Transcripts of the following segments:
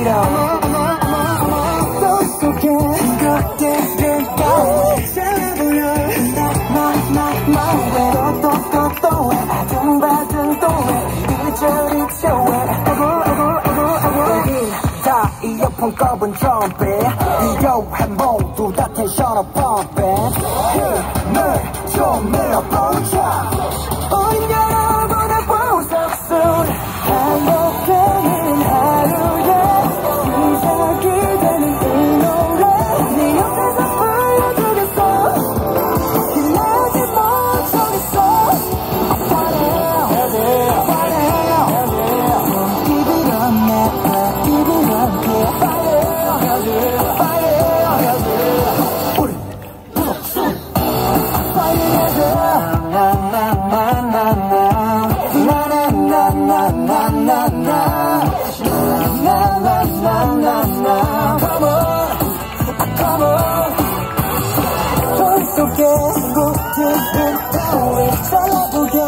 속에 그때를 잘라보려 또 아둥바둥 또왜 이리저리 다 이어폰 꼽은 트럼펫 비교해 모두 다 텐션을 펌핑 힘을 좀 밀어보자 우린 여러분의 보석순 반복되는 하루에 시작이 되는 이 노래 네 옆에서 불러주겠어 빛나지 못하겠어 속에 꽃들은 떠오르 잘라보게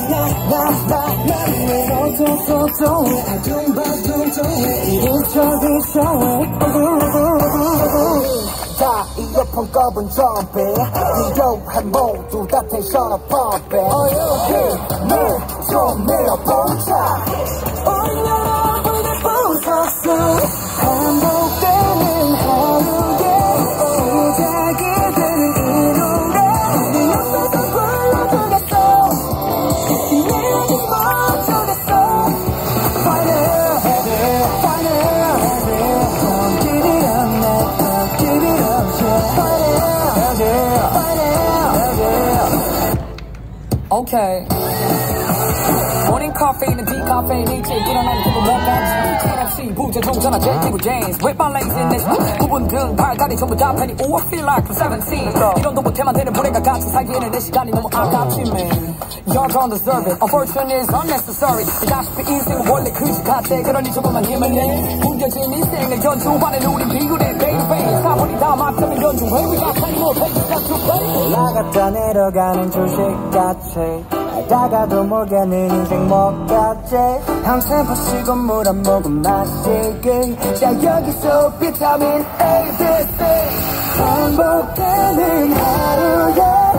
왜 아둥바둥 또왜 이리저리 다 이어폰 꼽은 트럼펫 비교해 모두 다 텐션을 펌핑 힘을 좀 밀어보자 우린 여러분의 보석순 반복되는 하루에 시작이 되는 이 노래 네 옆에서 불러주겠어 빛내지 못하겠어 Fire, fire, don't give it up, never give it up, yeah. Okay. Morning caffeine and decaffeine 일찍 일어나는 기분 뭔가지 TNC 부재중전화 제끼고 James With my legs in this 부분들 발다리 전부 다 팬이 Oh I feel like I'm 17 이런도 못해만 되는 불행과 같이 살기에는 내 시간이 너무 아깝지 man Y'all don't deserve it Unfortune is unnecessary 다시피 인생은 원래 그지같아 그러니 조금만 힘을 내 무뎌진 인생을 연주하는 우린 비굴해 baby 사물이 다 막혀면 연주해 We got plenty more pages left to play 올라갔다 내려가는 주식같이 알다가도 모르는 인생 못 같지 항상 마시고 물 한 모금 마시기 자 여기서 비타민 A, B, C 반복되는 하루에